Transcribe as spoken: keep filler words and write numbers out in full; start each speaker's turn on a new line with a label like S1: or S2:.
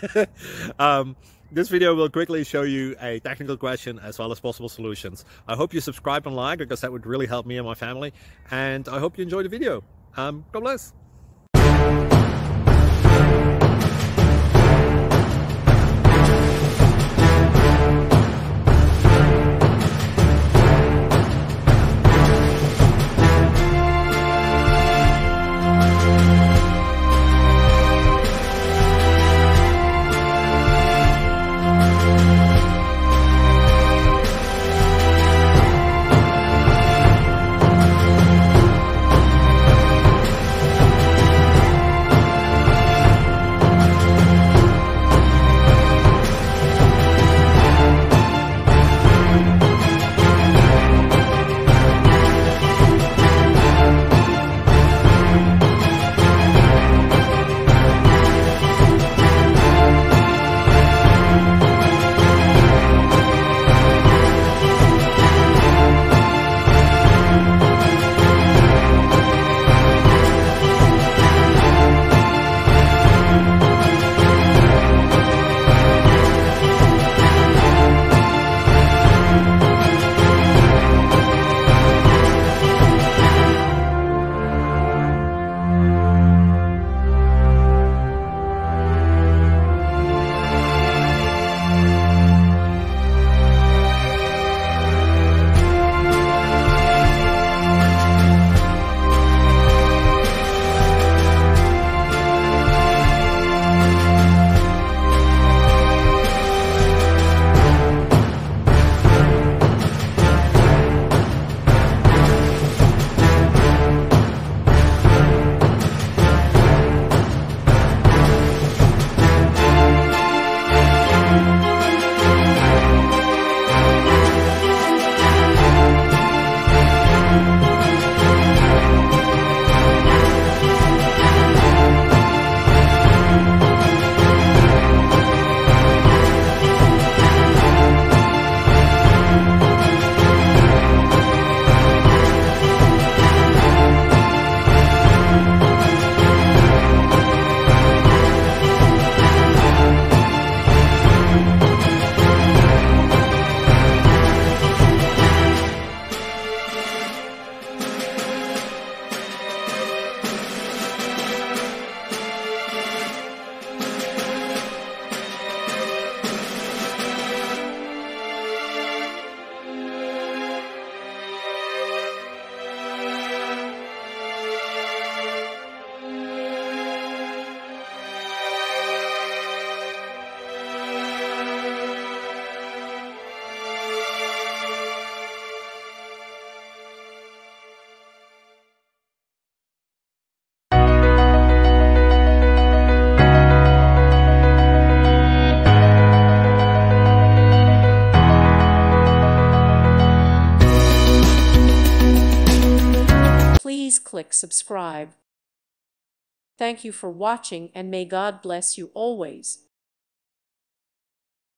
S1: um, this video will quickly show you a technical question as well as possible solutions. I hope you subscribe and like, because that would really help me and my family. And I hope you enjoy the video. Um, God bless.
S2: Please click subscribe. Thank you for watching, and may God bless you always.